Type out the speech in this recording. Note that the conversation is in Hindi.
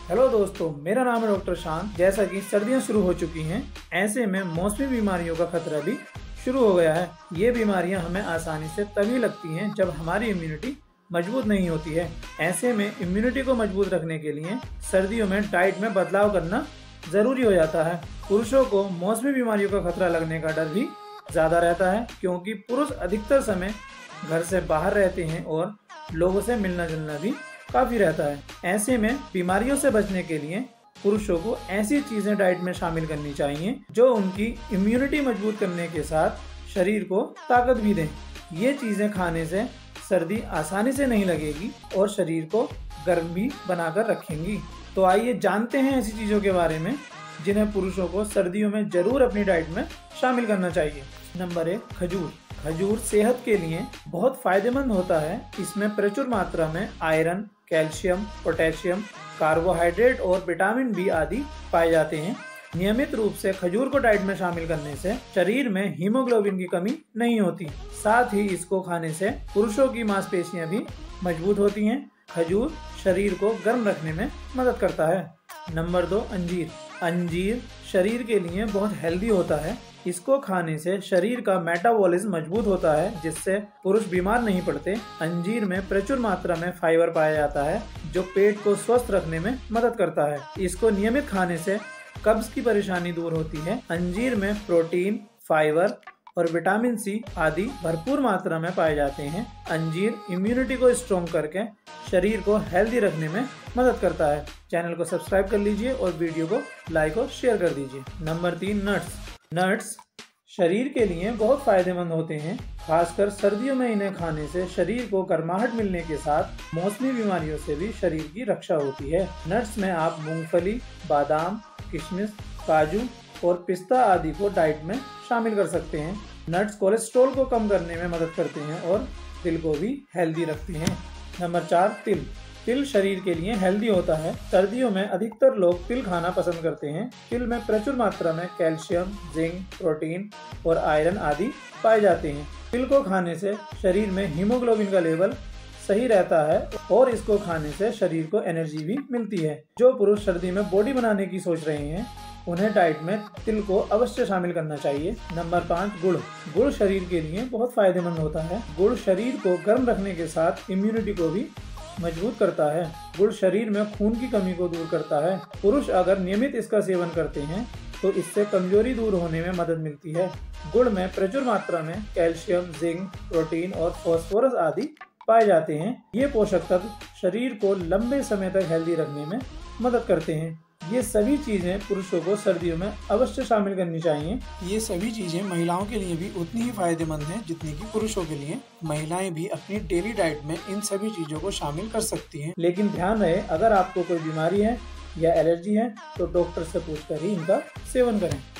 हेलो दोस्तों, मेरा नाम है डॉक्टर शांत। जैसा कि सर्दियां शुरू हो चुकी हैं, ऐसे में मौसमी बीमारियों का खतरा भी शुरू हो गया है। ये बीमारियां हमें आसानी से तभी लगती हैं जब हमारी इम्यूनिटी मजबूत नहीं होती है। ऐसे में इम्यूनिटी को मजबूत रखने के लिए सर्दियों में डाइट में बदलाव करना जरूरी हो जाता है। पुरुषों को मौसमी बीमारियों का खतरा लगने का डर भी ज्यादा रहता है, क्योंकि पुरुष अधिकतर समय घर से बाहर रहते हैं और लोगों से मिलना जुलना भी काफी रहता है। ऐसे में बीमारियों से बचने के लिए पुरुषों को ऐसी चीजें डाइट में शामिल करनी चाहिए जो उनकी इम्यूनिटी मजबूत करने के साथ शरीर को ताकत भी दें। ये चीजें खाने से सर्दी आसानी से नहीं लगेगी और शरीर को गर्म भी बनाकर रखेंगी। तो आइए जानते हैं ऐसी चीजों के बारे में जिन्हें पुरुषों को सर्दियों में जरूर अपनी डाइट में शामिल करना चाहिए। नंबर 1, खजूर। खजूर सेहत के लिए बहुत फायदेमंद होता है। इसमें प्रचुर मात्रा में आयरन, कैल्शियम, पोटेशियम, कार्बोहाइड्रेट और विटामिन बी आदि पाए जाते हैं। नियमित रूप से खजूर को डाइट में शामिल करने से शरीर में हीमोग्लोबिन की कमी नहीं होती। साथ ही इसको खाने से पुरुषों की मांसपेशियां भी मजबूत होती हैं। खजूर शरीर को गर्म रखने में मदद करता है। नंबर 2, अंजीर। अंजीर शरीर के लिए बहुत हेल्दी होता है। इसको खाने से शरीर का मेटाबॉलिज्म मजबूत होता है, जिससे पुरुष बीमार नहीं पड़ते। अंजीर में प्रचुर मात्रा में फाइबर पाया जाता है, जो पेट को स्वस्थ रखने में मदद करता है। इसको नियमित खाने से कब्ज की परेशानी दूर होती है। अंजीर में प्रोटीन, फाइबर और विटामिन सी आदि भरपूर मात्रा में पाए जाते हैं। अंजीर इम्यूनिटी को स्ट्रॉन्ग करके शरीर को हेल्दी रखने में मदद करता है। चैनल को सब्सक्राइब कर लीजिए और वीडियो को लाइक और शेयर कर दीजिए। Number 3, nuts. नट्स शरीर के लिए बहुत फायदेमंद होते हैं। खासकर सर्दियों में इन्हें खाने से शरीर को गर्माहट मिलने के साथ मौसमी बीमारियों से भी शरीर की रक्षा होती है। नट्स में आप मूंगफली, बादाम, किशमिश, काजू और पिस्ता आदि को डाइट में शामिल कर सकते हैं। नट्स कोलेस्ट्रॉल को कम करने में मदद करते हैं और दिल को भी हेल्दी रखते हैं। नंबर 4, तिल। तिल शरीर के लिए हेल्दी होता है। सर्दियों में अधिकतर लोग तिल खाना पसंद करते हैं। तिल में प्रचुर मात्रा में कैल्शियम, जिंक, प्रोटीन और आयरन आदि पाए जाते हैं। तिल को खाने से शरीर में हीमोग्लोबिन का लेवल सही रहता है और इसको खाने से शरीर को एनर्जी भी मिलती है। जो पुरुष सर्दी में बॉडी बनाने की सोच रहे हैं, उन्हें डाइट में तिल को अवश्य शामिल करना चाहिए। नंबर 5, गुड़। गुड़ शरीर के लिए बहुत फायदेमंद होता है। गुड़ शरीर को गर्म रखने के साथ इम्यूनिटी को भी मजबूत करता है। गुड़ शरीर में खून की कमी को दूर करता है। पुरुष अगर नियमित इसका सेवन करते हैं तो इससे कमजोरी दूर होने में मदद मिलती है। गुड़ में प्रचुर मात्रा में कैल्शियम, जिंक, प्रोटीन और फास्फोरस आदि पाए जाते हैं। ये पोषक तत्व शरीर को लंबे समय तक हेल्दी रखने में मदद करते हैं। ये सभी चीजें पुरुषों को सर्दियों में अवश्य शामिल करनी चाहिए। ये सभी चीजें महिलाओं के लिए भी उतनी ही फायदेमंद हैं जितनी कि पुरुषों के लिए। महिलाएं भी अपनी डेली डाइट में इन सभी चीजों को शामिल कर सकती हैं। लेकिन ध्यान रहे, अगर आपको कोई बीमारी है या एलर्जी है तो डॉक्टर से पूछकर ही इनका सेवन करें।